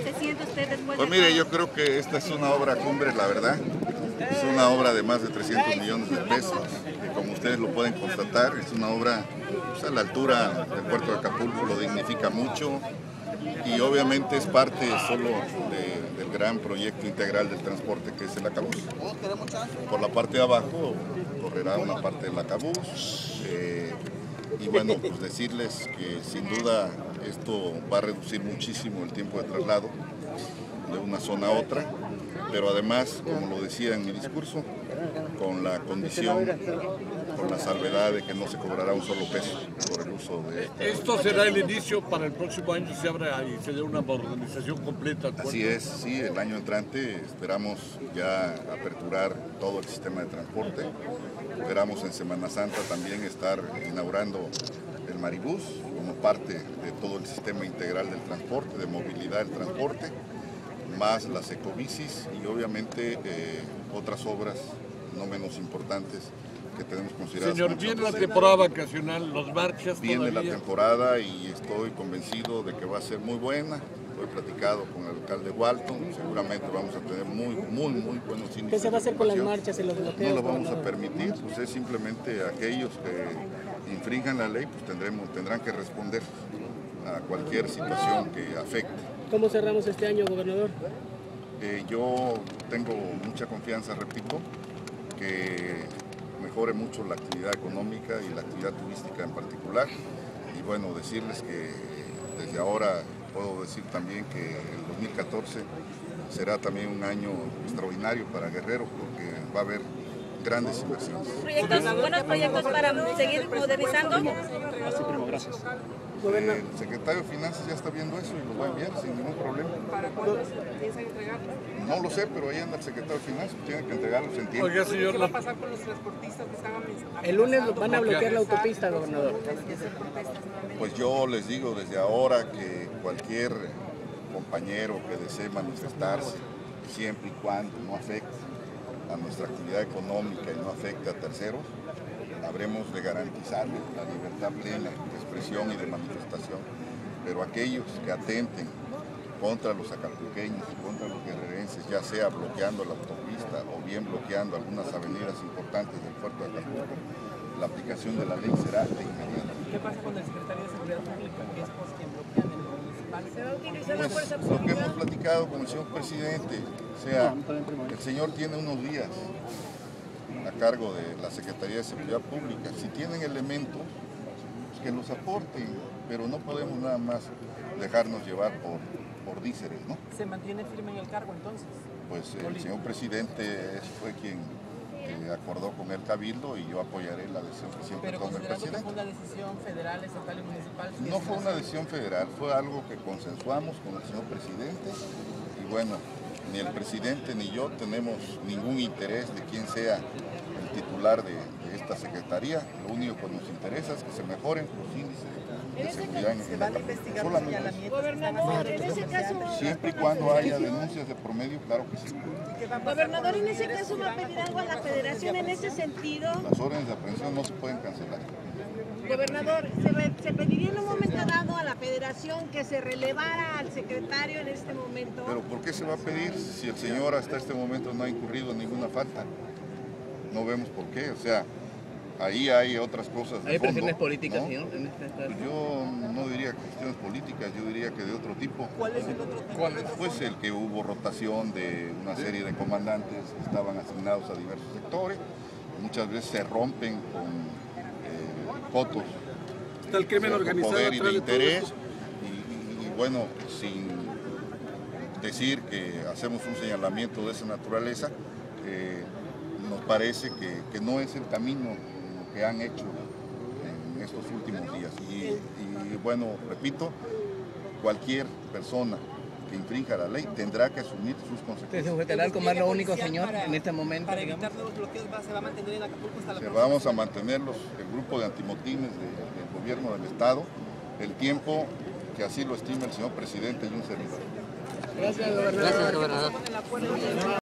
se siente usted después Pues de mire, todo? yo creo que esta es una obra cumbre, la verdad. Es una obra de más de 300 millones de pesos. Y como ustedes lo pueden constatar, es una obra pues, a la altura del puerto de Acapulco, lo dignifica mucho. Y obviamente es parte solo del gran proyecto integral del transporte que es el Acabús. Por la parte de abajo correrá una parte del Acabús. Y bueno, pues decirles que sin duda esto va a reducir muchísimo el tiempo de traslado de una zona a otra, pero además, como lo decía en mi discurso, con la condición, con la salvedad de que no se cobrará un solo peso por el uso de esta. Esto será el inicio para el próximo año, se abra y se dé una modernización completa. Así es, sí, el año entrante esperamos ya aperturar todo el sistema de transporte. Esperamos en Semana Santa también estar inaugurando el Maribús como parte de todo el sistema integral del transporte, de movilidad del transporte, más las ecobicis y obviamente otras obras no menos importantes que tenemos consideradas. Señor, viene la temporada vacacional, los marchas viene todavía. la temporada y estoy convencido de que va a ser muy buena. He platicado con el alcalde Walton, seguramente vamos a tener muy buenos índices. ¿Qué se va a hacer con las marchas y los bloqueos? No lo vamos a permitir, pues es simplemente aquellos que infrinjan la ley, pues tendrán que responder a cualquier situación que afecte. ¿Cómo cerramos este año, gobernador? Yo tengo mucha confianza, repito, que mejore mucho la actividad económica y la actividad turística en particular. Y bueno, decirles que desde ahora puedo decir también que el 2014 será también un año extraordinario para Guerrero porque va a haber grandes inversiones. Buenos proyectos para seguir modernizando. Así, primo, gracias. El secretario de Finanzas ya está viendo eso y lo va a enviar sin ningún problema. ¿Para cuándo piensan entregarlo? No lo sé, pero ahí anda el secretario de Finanzas, tiene que entregarlos en tiempo. Oiga, señor, ¿Qué va a pasar con los transportistas que están amenazados? El lunes van a bloquear la autopista, gobernador. Pues yo les digo desde ahora que cualquier compañero que desee manifestarse, siempre y cuando no afecte a nuestra actividad económica y no afecte a terceros, habremos de garantizarles la libertad plena de expresión y de manifestación. Pero aquellos que atenten contra los acapulqueños y contra los guerrerenses, ya sea bloqueando la autopista o bien bloqueando algunas avenidas importantes del puerto de Acapulco, la aplicación de la ley será de inmediato. ¿Qué pasa con el secretario de Seguridad Pública, que es pues quien bloquea en el municipal? ¿Se va a utilizar la fuerza Pues lo que pública? hemos platicado con el señor presidente, o sea, el señor tiene unos días a cargo de la Secretaría de Seguridad Pública. Si tienen elementos, pues que los aporten, pero no podemos nada más dejarnos llevar por díceres, ¿no? ¿Se mantiene firme en el cargo entonces? Pues el señor presidente fue quien acordó con el Cabildo y yo apoyaré la decisión que siempre Pero tome el considerando que presidente. fue una decisión federal, estatal y municipal. ¿sí No es fue una decisión federal, fue algo que consensuamos con el señor presidente y bueno, ni el presidente ni yo tenemos ningún interés de quién sea el titular de esta secretaría. Lo único que nos interesa es que se mejoren los índices de seguridad en ¿Se van a general. investigar los Solamente señalamientos que están haciendo? En ese caso, siempre y cuando haya denuncias de promedio, claro que sí. ¿Qué va a pasar gobernador, con en los ese líderes caso que va a van pedir algo a la conducir federación en ese sentido. Las órdenes de aprehensión no se pueden cancelar. Gobernador, se pediría en un momento dado a la federación que se relevara al secretario en este momento. Pero ¿por qué se va a pedir si el señor hasta este momento no ha incurrido en ninguna falta? No vemos por qué, o sea, ahí hay otras cosas de ¿Hay fondo, presiones políticas, ¿no? señor? En este caso? Yo no diría cuestiones políticas, yo diría que de otro tipo. ¿Cuál es el otro tema? ¿Cuál es? Pues el que hubo rotación de una serie de comandantes que estaban asignados a diversos sectores, muchas veces se rompen con cotos Está el crimen de organizado poder y atrás de de todo interés, esto. y bueno, sin decir que hacemos un señalamiento de esa naturaleza, nos parece que no es el camino que han hecho en estos últimos días. Y bueno, repito, cualquier persona que infrinja la ley tendrá que asumir sus ¿Se consecuencias. sujetará al comando único, señor, en este momento? Para digamos? evitar nuevos bloqueos, ¿se va a mantener en Acapulco hasta la próxima Vamos a mantenerlos, el grupo de antimotines del gobierno del Estado, el tiempo que así lo estima el señor presidente y un servidor. Gracias, gobernador. semana? ¿Qué pasó con el acuerdo?